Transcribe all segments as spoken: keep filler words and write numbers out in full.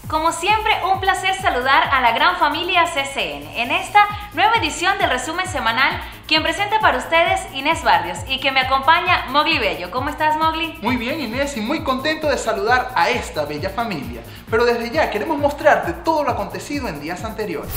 Como siempre, un placer saludar a la gran familia C C N en esta nueva edición del resumen semanal, quien presenta para ustedes Inés Barrios y que me acompaña Mowgli Bello. ¿Cómo estás, Mowgli? Muy bien, Inés, y muy contento de saludar a esta bella familia. Pero desde ya queremos mostrarte todo lo acontecido en días anteriores.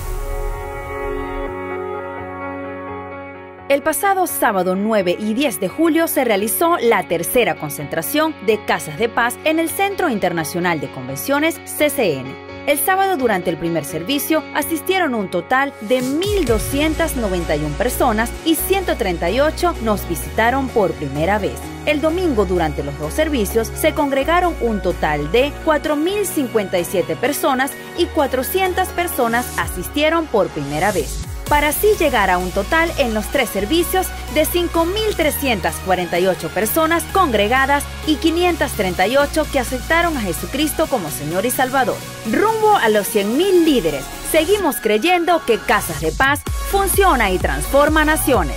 El pasado sábado nueve y diez de julio se realizó la tercera concentración de Casas de Paz en el Centro Internacional de Convenciones C C N. El sábado, durante el primer servicio, asistieron un total de mil doscientas noventa y una personas y ciento treinta y ocho nos visitaron por primera vez. El domingo, durante los dos servicios, se congregaron un total de cuatro mil cincuenta y siete personas y cuatrocientas personas asistieron por primera vez, para así llegar a un total en los tres servicios de cinco mil trescientas cuarenta y ocho personas congregadas y quinientas treinta y ocho que aceptaron a Jesucristo como Señor y Salvador. Rumbo a los cien mil líderes, seguimos creyendo que Casas de Paz funciona y transforma naciones.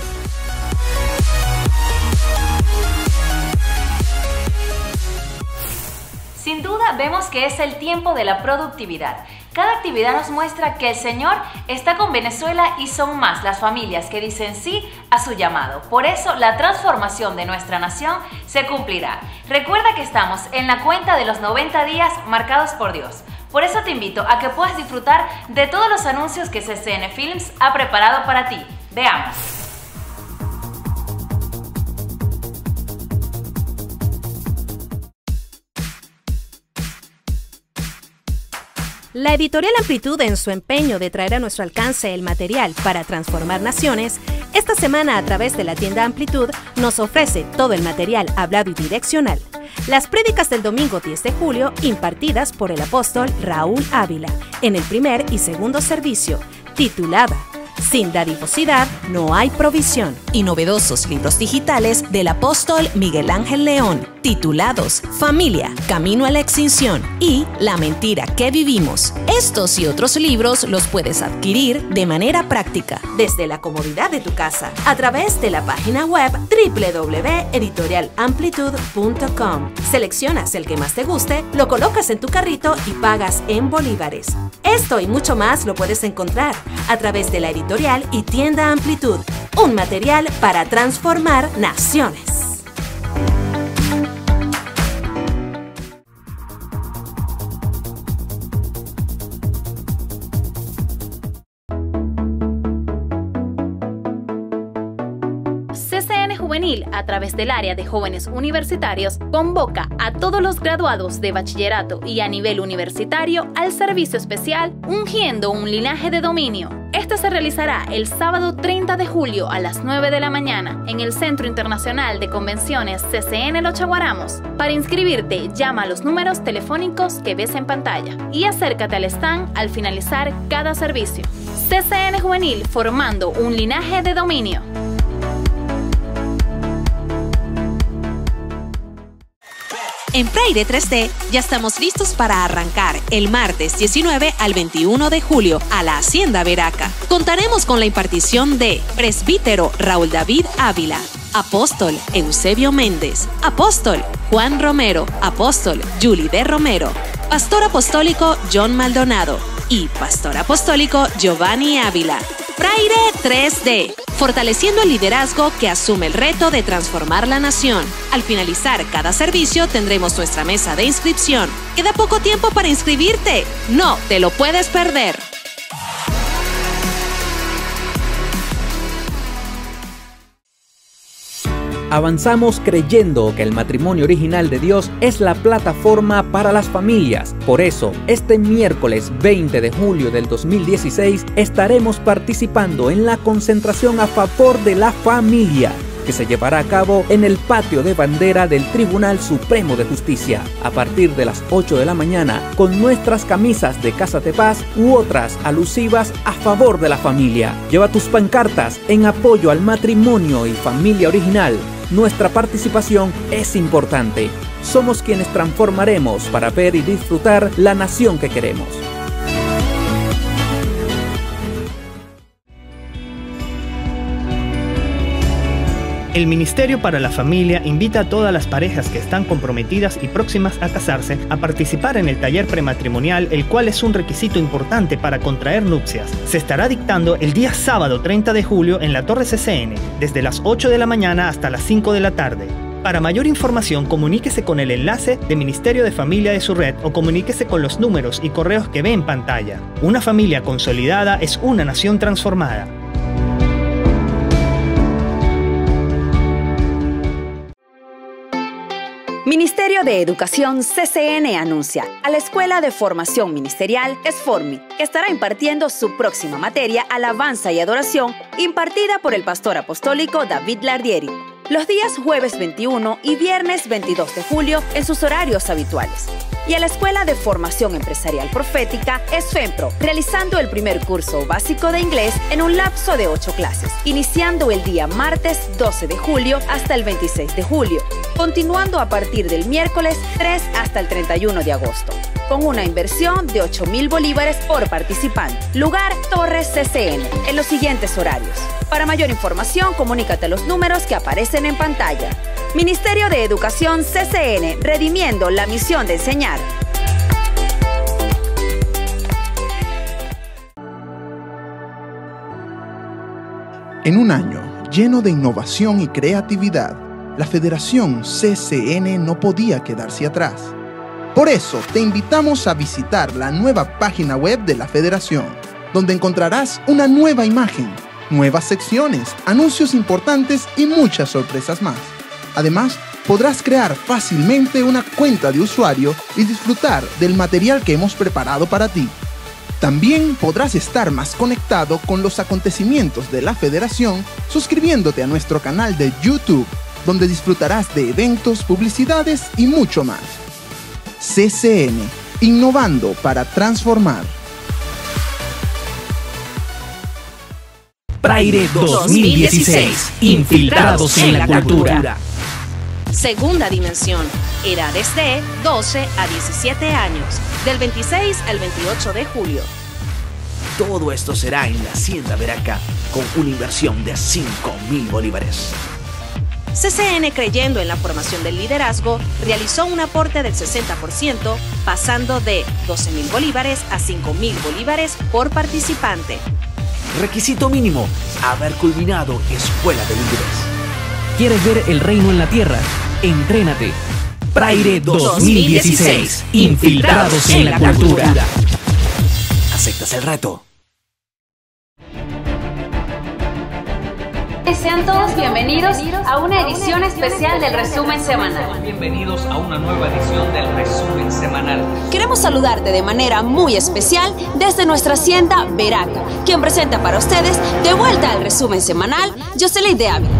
Sin duda vemos que es el tiempo de la productividad. Cada actividad nos muestra que el Señor está con Venezuela y son más las familias que dicen sí a su llamado. Por eso la transformación de nuestra nación se cumplirá. Recuerda que estamos en la cuenta de los noventa días marcados por Dios. Por eso te invito a que puedas disfrutar de todos los anuncios que C C N Films ha preparado para ti. Veamos. La editorial Amplitud, en su empeño de traer a nuestro alcance el material para transformar naciones, esta semana a través de la tienda Amplitud nos ofrece todo el material hablado y direccional. Las prédicas del domingo diez de julio impartidas por el apóstol Raúl Ávila en el primer y segundo servicio, titulada Sin dadivosidad no hay provisión, y novedosos libros digitales del apóstol Miguel Ángel León, titulados Familia, Camino a la Extinción y La Mentira que Vivimos. Estos y otros libros los puedes adquirir de manera práctica desde la comodidad de tu casa a través de la página web doble u doble u doble u punto editorial amplitud punto com. Seleccionas el que más te guste, lo colocas en tu carrito y pagas en bolívares. Esto y mucho más lo puedes encontrar a través de la editorial y tienda Amplitud, un material para transformar naciones. C C N Juvenil, a través del área de jóvenes universitarios, convoca a todos los graduados de bachillerato y a nivel universitario al servicio especial Ungiendo un Linaje de Dominio. Este se realizará el sábado treinta de julio a las nueve de la mañana en el Centro Internacional de Convenciones C C N Los Chaguaramos. Para inscribirte, llama a los números telefónicos que ves en pantalla y acércate al stand al finalizar cada servicio. C C N Juvenil, formando un linaje de dominio. En Praire tres D ya estamos listos para arrancar el martes diecinueve al veintiuno de julio a la Hacienda Veraca. Contaremos con la impartición de Presbítero Raúl David Ávila, Apóstol Eusebio Méndez, Apóstol Juan Romero, Apóstol Julie de Romero, Pastor Apostólico John Maldonado y Pastor Apostólico Giovanni Ávila. Praire tres D, fortaleciendo el liderazgo que asume el reto de transformar la nación. Al finalizar cada servicio tendremos nuestra mesa de inscripción. Queda poco tiempo para inscribirte. No te lo puedes perder. Avanzamos creyendo que el matrimonio original de Dios es la plataforma para las familias. Por eso, este miércoles veinte de julio del dos mil dieciséis estaremos participando en la concentración a favor de la familia, que se llevará a cabo en el patio de bandera del Tribunal Supremo de Justicia a partir de las ocho de la mañana, con nuestras camisas de Casa de Paz u otras alusivas a favor de la familia. Lleva tus pancartas en apoyo al matrimonio y familia original. Nuestra participación es importante. Somos quienes transformaremos para ver y disfrutar la nación que queremos. El Ministerio para la Familia invita a todas las parejas que están comprometidas y próximas a casarse a participar en el taller prematrimonial, el cual es un requisito importante para contraer nupcias. Se estará dictando el día sábado treinta de julio en la Torre C C N, desde las ocho de la mañana hasta las cinco de la tarde. Para mayor información, comuníquese con el enlace de Ministerio de Familia de su red o comuníquese con los números y correos que ve en pantalla. Una familia consolidada es una nación transformada. Ministerio de Educación C C N anuncia a la Escuela de Formación Ministerial ESFORMI, que estará impartiendo su próxima materia Alabanza y Adoración, impartida por el pastor apostólico David Lardieri, los días jueves veintiuno y viernes veintidós de julio en sus horarios habituales. Y a la Escuela de Formación Empresarial Profética ESFEMPRO, realizando el primer curso básico de inglés en un lapso de ocho clases, iniciando el día martes doce de julio hasta el veintiséis de julio, continuando a partir del miércoles tres hasta el treinta y uno de agosto, con una inversión de ocho mil bolívares por participante. Lugar Torre C C N, en los siguientes horarios. Para mayor información, comunícate a los números que aparecen en pantalla. Ministerio de Educación C C N, redimiendo la misión de enseñar. En un año lleno de innovación y creatividad, la Federación C C N no podía quedarse atrás. Por eso, te invitamos a visitar la nueva página web de la Federación, donde encontrarás una nueva imagen, nuevas secciones, anuncios importantes y muchas sorpresas más. Además, podrás crear fácilmente una cuenta de usuario y disfrutar del material que hemos preparado para ti. También podrás estar más conectado con los acontecimientos de la Federación suscribiéndote a nuestro canal de YouTube, donde disfrutarás de eventos, publicidades y mucho más. C C N, innovando para transformar. Praire dos mil dieciséis, infiltrados en la cultura. Segunda dimensión, edades de doce a diecisiete años, del veintiséis al veintiocho de julio. Todo esto será en la Hacienda Veraca, con una inversión de cinco mil bolívares. C C N, creyendo en la formación del liderazgo, realizó un aporte del sesenta por ciento, pasando de doce mil bolívares a cinco mil bolívares por participante. Requisito mínimo, haber culminado Escuela de Líderes. ¿Quieres ver el reino en la tierra? Entrénate. Praire dos mil dieciséis, infiltrados en la cultura. ¿Aceptas el reto? Sean todos bienvenidos a una edición especial del resumen semanal. Bienvenidos a una nueva edición del resumen semanal. Queremos saludarte de manera muy especial desde nuestra Hacienda Veraca, quien presenta para ustedes de vuelta al resumen semanal, Jocelyn de Ávila.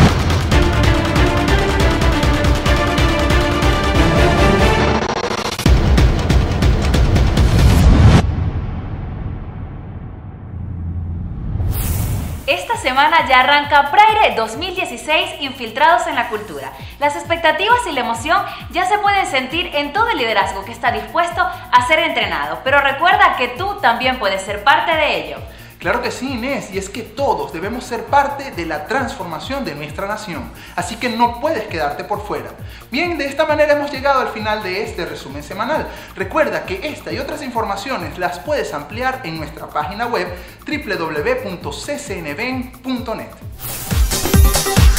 Esta semana ya arranca Praire dos mil dieciséis, infiltrados en la cultura. Las expectativas y la emoción ya se pueden sentir en todo el liderazgo que está dispuesto a ser entrenado, pero recuerda que tú también puedes ser parte de ello. Claro que sí, Inés, y es que todos debemos ser parte de la transformación de nuestra nación, así que no puedes quedarte por fuera. Bien, de esta manera hemos llegado al final de este resumen semanal. Recuerda que esta y otras informaciones las puedes ampliar en nuestra página web doble u doble u doble u punto c c n ven punto net.